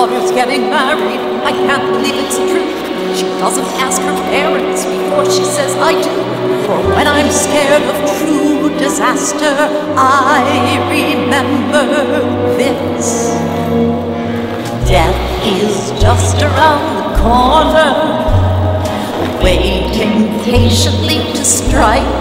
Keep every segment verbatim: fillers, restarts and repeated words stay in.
daughter's getting married. I can't believe it's true. She doesn't ask her parents before she says I do. For when I'm scared of true disaster, I remember this. Death is just around the corner, waiting patiently to strike.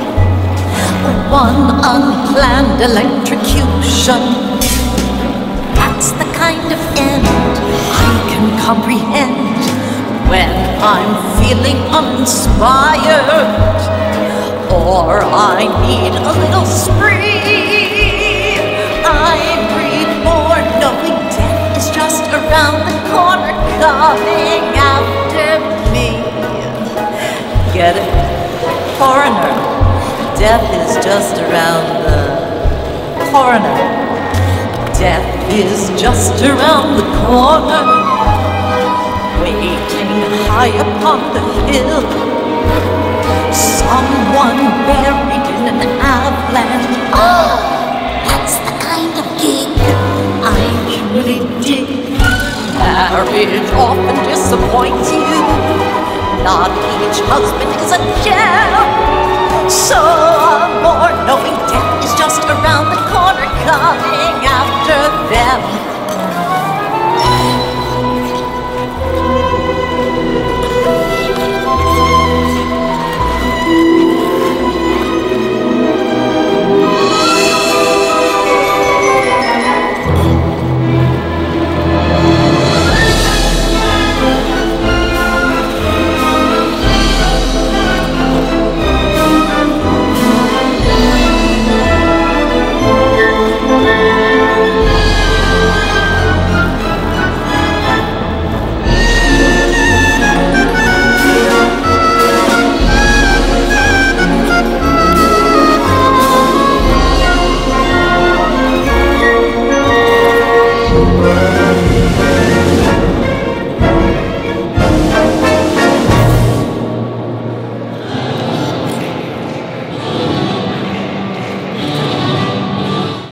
One unplanned electrocution, that's the kind of end I can comprehend when I'm feeling uninspired, or I need a little spree. I breathe more knowing death is just around the corner, coming after me. Get it? Foreigner. Death is just around the corner. Death is just around the corner, waiting high upon the hill. Someone buried in an avalanche. Oh, that's the kind of gig I truly dig. Marriage often disappoints you. Not each husband is a gem.